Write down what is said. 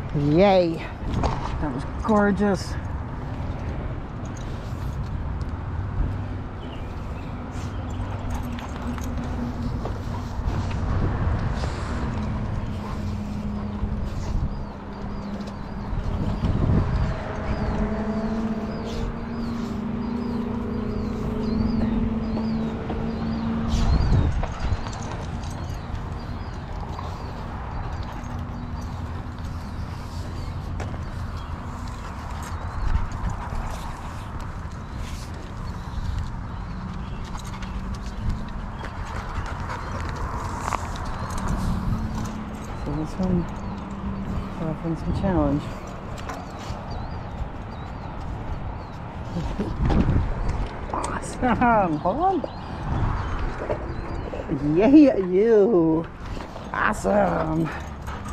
Yay. That was gorgeous. So this one is offering some challenge. Awesome! Hold on. Yeah, you. Awesome.